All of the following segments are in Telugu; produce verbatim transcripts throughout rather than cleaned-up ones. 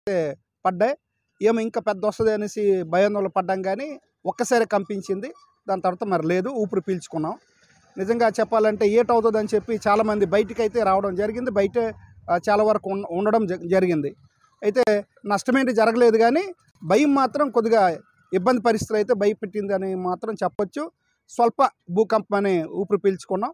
అయితే పడ్డాయి. ఏమో ఇంకా పెద్ద వస్తుంది అనేసి భయాందోళన పడ్డాం, కానీ ఒక్కసారి కంపించింది. దాని తర్వాత మరి లేదు, ఊపిరి పీల్చుకున్నాం. నిజంగా చెప్పాలంటే ఏట్ అవుతుందని చెప్పి చాలామంది బయటికి అయితే రావడం జరిగింది. బయట చాలా వరకు ఉండడం జరిగింది. అయితే నష్టమేంటి జరగలేదు, కానీ భయం మాత్రం కొద్దిగా ఇబ్బంది పరిస్థితులు అయితే భయపెట్టింది అని మాత్రం చెప్పొచ్చు. స్వల్ప భూకంపం అని ఊపిరి పీల్చుకున్నాం.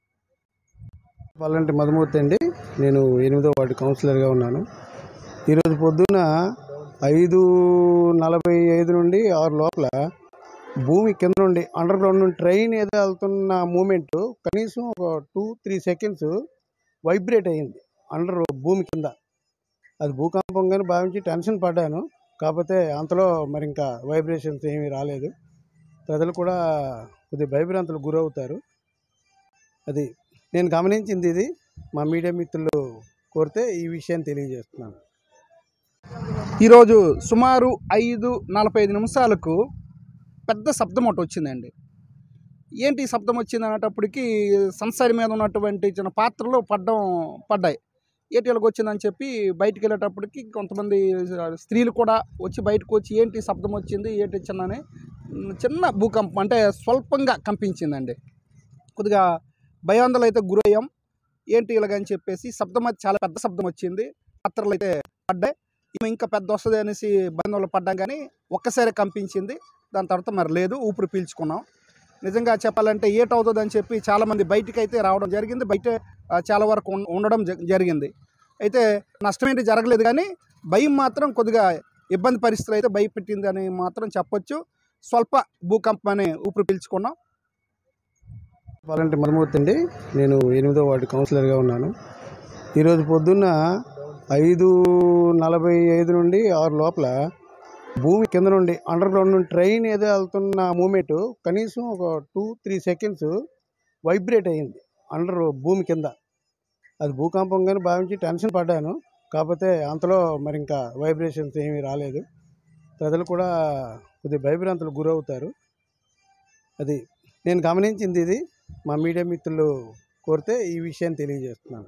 వాళ్ళంటే మధుమూర్తి అండి. నేను ఎనిమిదో వార్డు కౌన్సిలర్గా ఉన్నాను. ఈరోజు పొద్దున్న ఐదు నలభై ఐదు నుండి ఆరు లోపల భూమి కింద నుండి అండర్ గ్రౌండ్ నుండి ట్రైన్ ఏదో వెళ్తున్న మూమెంట్ కనీసం ఒక టూ త్రీ సెకండ్స్ వైబ్రేట్ అయ్యింది అండర్ భూమి కింద. అది భూకంపంగానే భావించి టెన్షన్ పడ్డాను. కాకపోతే అంతలో మరి ఇంకా వైబ్రేషన్స్ ఏమీ రాలేదు. ప్రజలు కూడా కొద్దిగా భయభ్రాంతులకు గురవుతారు. అది నేను గమనించింది. ఇది మా మీడియా మిత్రులు కోరితే ఈ విషయాన్ని తెలియజేస్తున్నాను. ఈరోజు సుమారు ఐదు నలభై ఐదు నిమిషాలకు పెద్ద శబ్దం ఒకటి వచ్చిందండి. ఏంటి శబ్దం వచ్చింది అనేటప్పటికి సన్సైడ్ మీద ఉన్నటువంటి చిన్న పాత్రలు పడ్డం పడ్డాయి. ఏటీఎల్కి వచ్చిందని చెప్పి బయటికి వెళ్ళేటప్పటికి కొంతమంది స్త్రీలు కూడా వచ్చి బయటకు వచ్చి ఏంటి శబ్దం వచ్చింది, ఏంటి చిన్నని చిన్న భూకంపం అంటే స్వల్పంగా కంపించిందండి. కొద్దిగా భయాందోళన అయితే గురయ్యాం. ఏంటి ఇలాగని చెప్పేసి శబ్దం అయితే చాలా పెద్ద శబ్దం వచ్చింది. పాత్రలు అయితే పడ్డాయి. ఇంకా పెద్ద వస్తుంది అనేసి భయాందోళన పడ్డాం, కానీ ఒక్కసారి కంపించింది. దాని తర్వాత మరి లేదు, ఊపిరి పీల్చుకున్నాం. నిజంగా చెప్పాలంటే ఏట్ అవుతుందని చెప్పి చాలామంది బయటికి అయితే రావడం జరిగింది. బయట చాలా వరకు ఉండడం జరిగింది. అయితే నష్టమేంటి జరగలేదు, కానీ భయం మాత్రం కొద్దిగా ఇబ్బంది పరిస్థితులు అయితే భయపెట్టింది అని మాత్రం చెప్పొచ్చు. స్వల్ప భూకంపం అని ఊపిరి పీల్చుకున్నాం. వాళ్ళంటే మధుమూర్తి అండి. నేను ఎనిమిదో వార్డు కౌన్సిలర్గా ఉన్నాను. ఈరోజు పొద్దున్న ఐదు నలభై ఐదు నుండి ఆరు లోపల భూమి కింద నుండి అండర్ గ్రౌండ్ నుండి ట్రైన్ ఏదో వెళ్తున్న మూమెంట్ కనీసం ఒక టూ త్రీ సెకండ్స్ వైబ్రేట్ అయ్యింది అండర్ భూమి కింద. అది భూకంపంగానే భావించి టెన్షన్ పడ్డాను. కాకపోతే అంతలో మరి ఇంకా వైబ్రేషన్స్ ఏమీ రాలేదు. ప్రజలు కూడా కొద్దిగా భయభ్రాంతులకు గురవుతారు. అది నేను గమనించింది. ఇది మా మీడియా మిత్రులు కోరితే ఈ విషయాన్ని తెలియజేస్తున్నాను.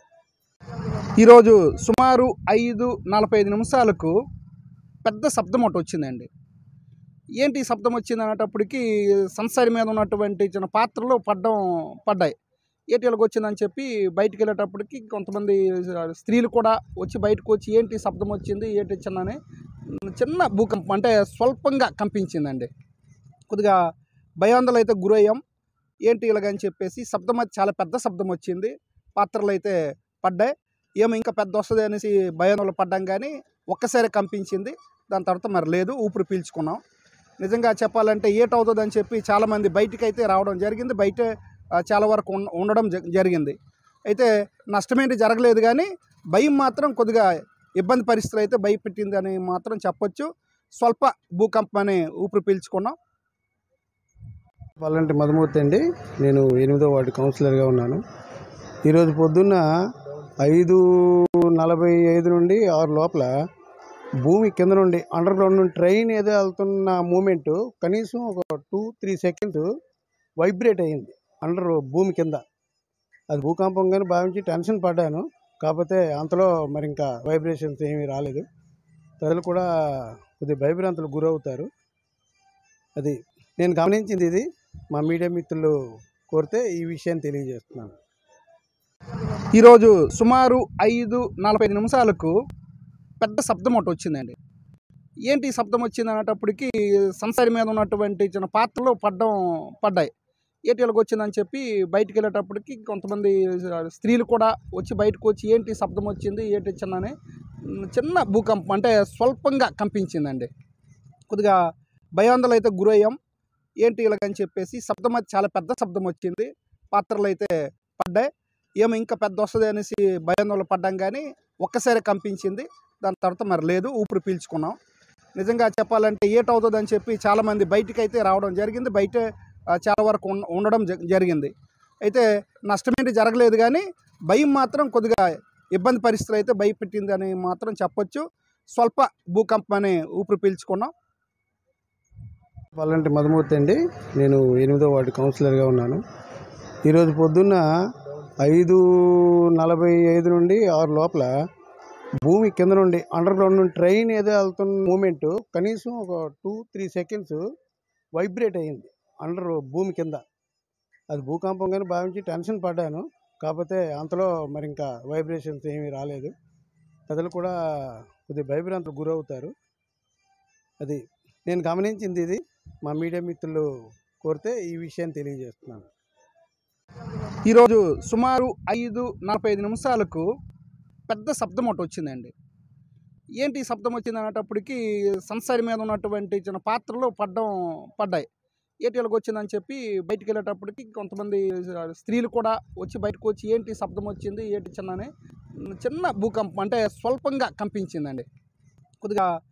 ఈరోజు సుమారు ఐదు నలభై ఐదు నిమిషాలకు పెద్ద శబ్దం ఒకటి వచ్చిందండి. ఏంటి శబ్దం వచ్చింది అనేటప్పటికి సన్సైడ్ మీద ఉన్నటువంటి చిన్న పాత్రలు పడ్డం పడ్డాయి. ఏటీఎల్కి వచ్చిందని చెప్పి బయటికి వెళ్ళేటప్పటికి కొంతమంది స్త్రీలు కూడా వచ్చి బయటకు వచ్చి ఏంటి శబ్దం వచ్చింది, ఏంటి చిన్నని చిన్న భూకంపం అంటే స్వల్పంగా కంపించిందండి. కొద్దిగా భయాందోళన అయితే గురయ్యాం. ఏంటి ఇలాగని చెప్పేసి శబ్దం అయితే చాలా పెద్ద శబ్దం వచ్చింది. పాత్రలు అయితే పడ్డాయి. ఏమో ఇంకా పెద్ద వస్తుంది అనేసి భయాందోళన పడ్డాం, కానీ ఒక్కసారి కంపించింది. దాని తర్వాత మరి లేదు, ఊపిరి పీల్చుకున్నాం. నిజంగా చెప్పాలంటే ఏట్ అవుతుందని చెప్పి చాలామంది బయటికి అయితే రావడం జరిగింది. బయట చాలా వరకు ఉండడం జరిగింది. అయితే నష్టమేంటి జరగలేదు, కానీ భయం మాత్రం కొద్దిగా ఇబ్బంది పరిస్థితులు అయితే భయపెట్టింది అని మాత్రం చెప్పొచ్చు. స్వల్ప భూకంపం అని ఊపిరి పీల్చుకున్నాం. వాళ్ళంటే మధుమూర్తి అండి. నేను ఎనిమిదో వార్డు కౌన్సిలర్గా ఉన్నాను. ఈరోజు పొద్దున్న ఐదు నలభై ఐదు నుండి ఆరు లోపల భూమి కింద నుండి అండర్ గ్రౌండ్ నుండి ట్రైన్ ఏదో వెళ్తున్న మూమెంట్ కనీసం ఒక టూ త్రీ సెకండ్స్ వైబ్రేట్ అయ్యింది అండర్ భూమి కింద. అది భూకంపంగానే భావించి టెన్షన్ పడ్డాను. కాకపోతే అంతలో మరి ఇంకా వైబ్రేషన్స్ ఏమీ రాలేదు. ప్రజలు కూడా కొద్దిగా భయభ్రాంతులకు గురవుతారు. అది నేను గమనించింది. ఇది మా మీడియా మిత్రులు కోరితే ఈ విషయాన్ని తెలియజేస్తున్నాను. ఈరోజు సుమారు ఐదు నలభై ఐదు నిమిషాలకు పెద్ద శబ్దం ఒకటి వచ్చిందండి. ఏంటి శబ్దం వచ్చింది అనేటప్పటికి సన్సైడ్ మీద ఉన్నటువంటి చిన్న పాత్రలు పడ్డం పడ్డాయి. ఏటీఎల్కి వచ్చిందని చెప్పి బయటికి వెళ్ళేటప్పటికి కొంతమంది స్త్రీలు కూడా వచ్చి బయటకు వచ్చి ఏంటి శబ్దం వచ్చింది, ఏంటి చిన్నని చిన్న భూకంపం అంటే స్వల్పంగా కంపించిందండి. కొద్దిగా భయాందోళన అయితే గురయ్యాం. ఏంటి ఇలాగని చెప్పేసి శబ్దం అయితే చాలా పెద్ద శబ్దం వచ్చింది. పాత్రలు అయితే పడ్డాయి. ఏమో ఇంకా పెద్ద వస్తుంది అనేసి భయాందోళన పడ్డాం, కానీ ఒక్కసారి కంపించింది. దాని తర్వాత మరి లేదు, ఊపిరి పీల్చుకున్నాం. నిజంగా చెప్పాలంటే ఏట్ అవుతుందని చెప్పి చాలామంది బయటికి అయితే రావడం జరిగింది. బయట చాలా వరకు ఉండడం జరిగింది. అయితే నష్టమేంటి జరగలేదు, కానీ భయం మాత్రం కొద్దిగా ఇబ్బంది పరిస్థితులు అయితే భయపెట్టింది అని మాత్రం చెప్పొచ్చు. స్వల్ప భూకంపం అని ఊపిరి పీల్చుకున్నాం. వాళ్ళంటే మధుమూర్తి అండి. నేను ఎనిమిదో వార్డు కౌన్సిలర్గా ఉన్నాను. ఈరోజు పొద్దున్న ఐదు నలభై ఐదు నుండి ఆరు లోపల భూమి కింద నుండి అండర్ గ్రౌండ్ నుండి ట్రైన్ ఏదో వెళ్తున్న మూమెంట్ కనీసం ఒక టూ త్రీ సెకండ్స్ వైబ్రేట్ అయ్యింది అండర్ భూమి కింద. అది భూకంపంగానే భావించి టెన్షన్ పడ్డాను. కాకపోతే అంతలో మరి ఇంకా వైబ్రేషన్స్ ఏమీ రాలేదు. ప్రజలు కూడా కొద్దిగా భయభ్రాంతులకు గురవుతారు. అది నేను గమనించింది. ఇది మా మీడియా మిత్రులు కోరితే ఈ విషయాన్ని తెలియజేస్తున్నాను. ఈరోజు సుమారు ఐదు నలభై ఐదు నిమిషాలకు పెద్ద శబ్దం ఒకటి వచ్చిందండి. ఏంటి ఈ శబ్దం వచ్చింది అనేటప్పటికి సన్సైడ్ మీద ఉన్నటువంటి చిన్న పాత్రలు పడ్డం పడ్డాయి. ఏటీఎల్కి వచ్చిందని చెప్పి బయటికి వెళ్ళేటప్పటికి కొంతమంది స్త్రీలు కూడా వచ్చి బయటకు వచ్చి ఏంటి శబ్దం వచ్చింది ఏంటి చిన్న అని చిన్న భూకంపం అంటే స్వల్పంగా కంపించిందండి. కొద్దిగా